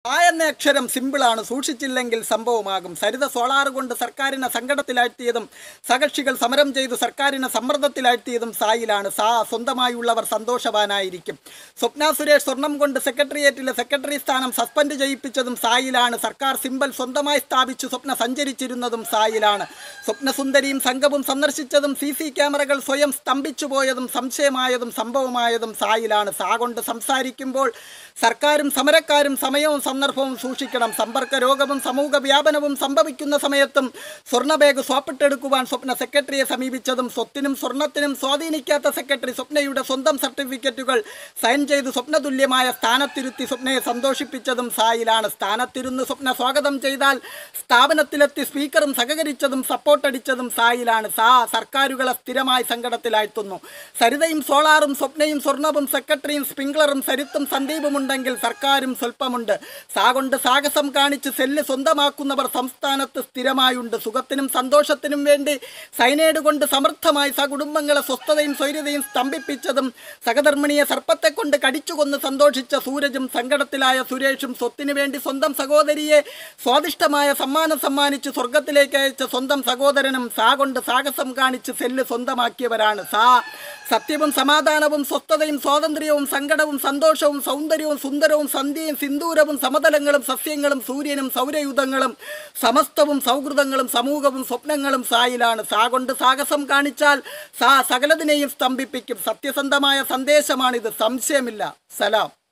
ആ എന്ന അക്ഷരം സിമ്പിളാണ്, സൂക്ഷിച്ചില്ലെങ്കിൽ സംഭവമാകും. സരിത സോളാർ കൊണ്ട് സർക്കാരിനെ സങ്കടത്തിലാഴ്ത്തിയതും സകക്ഷികൾ സമരം ചെയ്തു സർക്കാരിനെ സമ്മർദ്ദത്തിലാഴ്ത്തിയതും സായിലാണ്. സ്വന്തമായുള്ളവർ സന്തോഷവാനായിരിക്കും. സ്വപ്ന സുരേഷ് സ്വർണം കൊണ്ട് സെക്രട്ടേറിയറ്റിലെ സെക്രട്ടറി സ്ഥാനം സസ്പെൻഡ് ചെയ്യിപ്പിച്ചതും സായിലാണ്. സർക്കാർ സിമ്പൽ സ്വന്തമായി സ്ഥാപിച്ചു സ്വപ്ന സഞ്ചരിച്ചിരുന്നതും സായിലാണ്. സ്വപ്നസുന്ദരിയും സംഘവും സന്ദർശിച്ചതും CC ക്യാമറകൾ സ്വയം സ്തംഭിച്ചു പോയതും സംശയമായതും സംഭവമായതും സായിലാണ്. കൊണ്ട് സംസാരിക്കുമ്പോൾ സർക്കാരും സമരക്കാരും സമയവും സന്ദർഭവും സൂക്ഷിക്കണം. സമ്പർക്ക രോഗവും സമൂഹ വ്യാപനവും സംഭവിക്കുന്ന സമയത്തും സ്വർണ്ണ ബാഗ് സ്വാപ്പിട്ടെടുക്കുവാൻ സ്വപ്ന സെക്രട്ടറിയെ സമീപിച്ചതും സ്വത്തിനും സ്വർണത്തിനും സ്വാധീനിക്കാത്ത സെക്രട്ടറി സ്വപ്നയുടെ സ്വന്തം സർട്ടിഫിക്കറ്റുകൾ സൈൻ ചെയ്ത് സ്വപ്നതുല്യമായ സ്ഥാനത്തിരുത്തി സ്വപ്നയെ സന്തോഷിപ്പിച്ചതും സായിലാണ്. സ്ഥാനത്തിരുന്ന് സ്വപ്ന സ്വാഗതം ചെയ്താൽ സ്ഥാപനത്തിലെത്തി സ്പീക്കറും സഹകരിച്ചതും സപ്പോർട്ടടിച്ചതും സായിലാണ്. സർക്കാരുകളെ സ്ഥിരമായി സങ്കടത്തിലാഴ്ത്തുന്നു. സരിതയും സോളാറും സ്വപ്നയും സ്വർണവും സെക്രട്ടറിയും സ്പ്രിംഗ്ലറും സരിത്തും സന്ദീപും ഉണ്ടെങ്കിൽ സർക്കാരും സ്വല്പമുണ്ട്. കൊണ്ട് സാഹസം കാണിച്ച് സെല്ല് സ്വന്തമാക്കുന്നവർ സംസ്ഥാനത്ത് സ്ഥിരമായുണ്ട്. സുഖത്തിനും സന്തോഷത്തിനും വേണ്ടി സൈനൈഡ് കൊണ്ട് സമർത്ഥമായി സകുടുംബങ്ങളെ സ്വസ്ഥതയും സ്വൈര്യതയും സ്തംഭിപ്പിച്ചതും സഹധർമ്മിണിയെ സർപ്പത്തെ കൊണ്ട് കടിച്ചുകൊന്ന് സന്തോഷിച്ച സൂരജും സങ്കടത്തിലായ സുരേഷും സ്വത്തിനു വേണ്ടി സ്വന്തം സഹോദരിയെ സ്വാദിഷ്ടമായ സമ്മാനം സമ്മാനിച്ച് സ്വർഗത്തിലേക്ക് അയച്ച സ്വന്തം സഹോദരനും കൊണ്ട് സാഹസം കാണിച്ച് സെല്ല് സ്വന്തമാക്കിയവരാണ്. സത്യവും സമാധാനവും സ്വസ്ഥതയും സ്വാതന്ത്ര്യവും സങ്കടവും സന്തോഷവും സൗന്ദര്യവും സുന്ദരവും സന്ധ്യയും സിന്ദൂരവും സമതലങ്ങളും സസ്യങ്ങളും സൂര്യനും സൗരയുധങ്ങളും സമസ്തവും സൗഹൃദങ്ങളും സമൂഹവും സ്വപ്നങ്ങളും സായിലാണ്. കൊണ്ട് സാഹസം കാണിച്ചാൽ സകലതിനെയും സ്തംഭിപ്പിക്കും. സത്യസന്ധമായ സന്ദേശമാണിത്, സംശയമില്ല. സലാം.